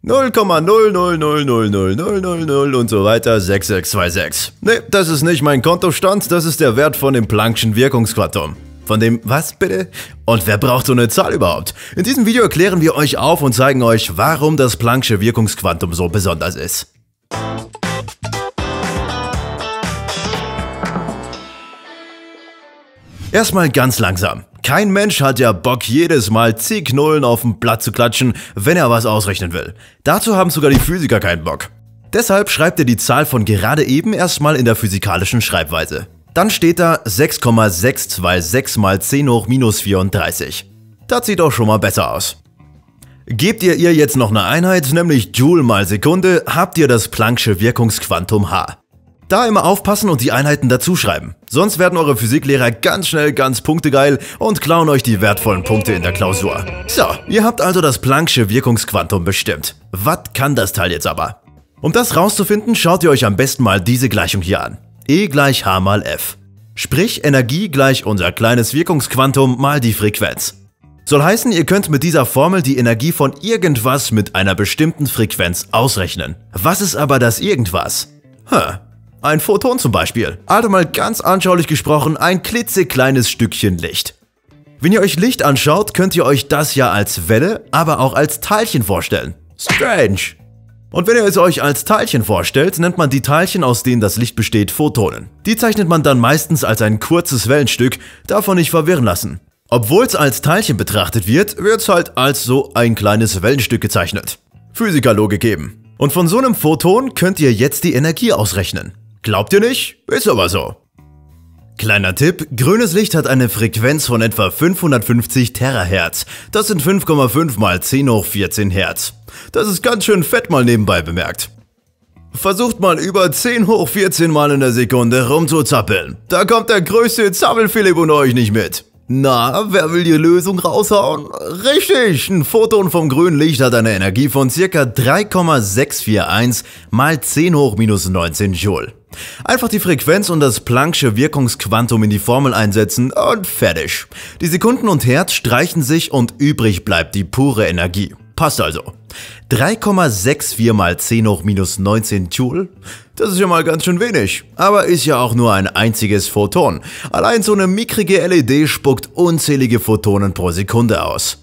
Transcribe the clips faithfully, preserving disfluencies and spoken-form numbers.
null Komma null null null null null null null null und so weiter sechs sechs zwei sechs. Ne, das ist nicht mein Kontostand, das ist der Wert von dem Planck'schen Wirkungsquantum. Von dem, was bitte? Und wer braucht so eine Zahl überhaupt? In diesem Video erklären wir euch auf und zeigen euch, warum das Planck'sche Wirkungsquantum so besonders ist. Erstmal ganz langsam. Kein Mensch hat ja Bock, jedes Mal zig Nullen auf dem Blatt zu klatschen, wenn er was ausrechnen will. Dazu haben sogar die Physiker keinen Bock. Deshalb schreibt er die Zahl von gerade eben erstmal in der physikalischen Schreibweise. Dann steht da sechs Komma sechs zwei sechs mal zehn hoch minus vierunddreißig. Das sieht doch schon mal besser aus. Gebt ihr ihr jetzt noch eine Einheit, nämlich Joule mal Sekunde, habt ihr das Planck'sche Wirkungsquantum H. Da immer aufpassen und die Einheiten dazu schreiben. Sonst werden eure Physiklehrer ganz schnell ganz punktegeil und klauen euch die wertvollen Punkte in der Klausur. So, ihr habt also das Planck'sche Wirkungsquantum bestimmt. Was kann das Teil jetzt aber? Um das rauszufinden, schaut ihr euch am besten mal diese Gleichung hier an. E gleich H mal F. Sprich, Energie gleich unser kleines Wirkungsquantum mal die Frequenz. Soll heißen, ihr könnt mit dieser Formel die Energie von irgendwas mit einer bestimmten Frequenz ausrechnen. Was ist aber das Irgendwas? Hm. Ein Photon zum Beispiel. Also mal ganz anschaulich gesprochen, ein klitzekleines Stückchen Licht. Wenn ihr euch Licht anschaut, könnt ihr euch das ja als Welle, aber auch als Teilchen vorstellen. Strange. Und wenn ihr es euch als Teilchen vorstellt, nennt man die Teilchen, aus denen das Licht besteht, Photonen. Die zeichnet man dann meistens als ein kurzes Wellenstück, davon nicht verwirren lassen. Obwohl es als Teilchen betrachtet wird, wird es halt als so ein kleines Wellenstück gezeichnet. Physikerlogik eben. Und von so einem Photon könnt ihr jetzt die Energie ausrechnen. Glaubt ihr nicht? Ist aber so. Kleiner Tipp, grünes Licht hat eine Frequenz von etwa fünfhundertfünfzig Terahertz. Das sind fünf Komma fünf mal zehn hoch vierzehn Hertz. Das ist ganz schön fett mal nebenbei bemerkt. Versucht mal über zehn hoch vierzehn Mal in der Sekunde rumzuzappeln. Da kommt der größte Zappelphilipp unter euch nicht mit. Na, wer will die Lösung raushauen? Richtig, ein Photon vom grünen Licht hat eine Energie von ca. drei Komma sechs vier eins mal zehn hoch minus neunzehn Joule. Einfach die Frequenz und das Planck'sche Wirkungsquantum in die Formel einsetzen und fertig. Die Sekunden und Hertz streichen sich und übrig bleibt die pure Energie. Passt also. drei Komma sechs vier mal zehn hoch minus neunzehn Joule? Das ist ja mal ganz schön wenig, aber ist ja auch nur ein einziges Photon. Allein so eine mickrige L E D spuckt unzählige Photonen pro Sekunde aus.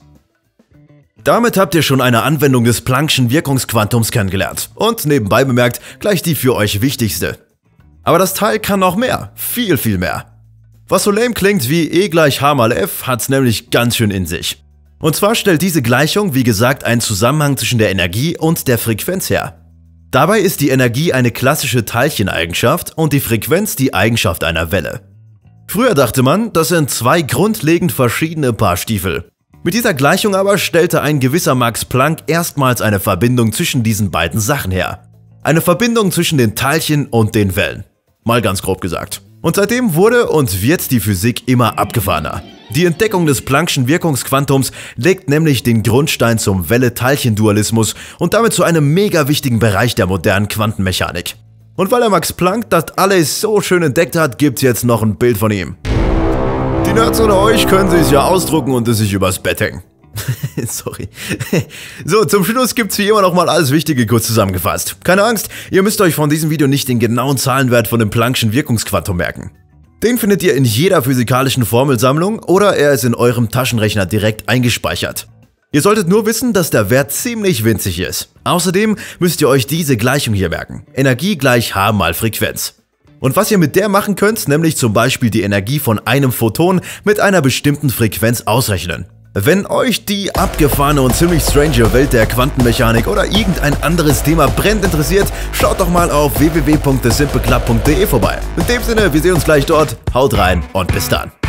Damit habt ihr schon eine Anwendung des Planck'schen Wirkungsquantums kennengelernt. Und nebenbei bemerkt, gleich die für euch wichtigste. Aber das Teil kann noch mehr, viel viel mehr. Was so lame klingt wie E gleich H mal F, hat's nämlich ganz schön in sich. Und zwar stellt diese Gleichung, wie gesagt, einen Zusammenhang zwischen der Energie und der Frequenz her. Dabei ist die Energie eine klassische Teilcheneigenschaft und die Frequenz die Eigenschaft einer Welle. Früher dachte man, das sind zwei grundlegend verschiedene Paar Stiefel. Mit dieser Gleichung aber stellte ein gewisser Max Planck erstmals eine Verbindung zwischen diesen beiden Sachen her. Eine Verbindung zwischen den Teilchen und den Wellen. Mal ganz grob gesagt. Und seitdem wurde und wird die Physik immer abgefahrener. Die Entdeckung des Planck'schen Wirkungsquantums legt nämlich den Grundstein zum Welle-Teilchen-Dualismus und damit zu einem mega wichtigen Bereich der modernen Quantenmechanik. Und weil der Max Planck das alles so schön entdeckt hat, gibt's jetzt noch ein Bild von ihm. Die Nerds unter euch können sich's ja ausdrucken und es sich übers Bett hängen. Sorry. So, zum Schluss gibt's wie immer noch mal alles Wichtige kurz zusammengefasst. Keine Angst, ihr müsst euch von diesem Video nicht den genauen Zahlenwert von dem Planck'schen Wirkungsquantum merken. Den findet ihr in jeder physikalischen Formelsammlung oder er ist in eurem Taschenrechner direkt eingespeichert. Ihr solltet nur wissen, dass der Wert ziemlich winzig ist. Außerdem müsst ihr euch diese Gleichung hier merken. Energie gleich H mal Frequenz. Und was ihr mit der machen könnt, nämlich zum Beispiel die Energie von einem Photon mit einer bestimmten Frequenz ausrechnen. Wenn euch die abgefahrene und ziemlich strange Welt der Quantenmechanik oder irgendein anderes Thema brennend interessiert, schaut doch mal auf w w w punkt the simple club punkt de vorbei. In dem Sinne, wir sehen uns gleich dort, haut rein und bis dann.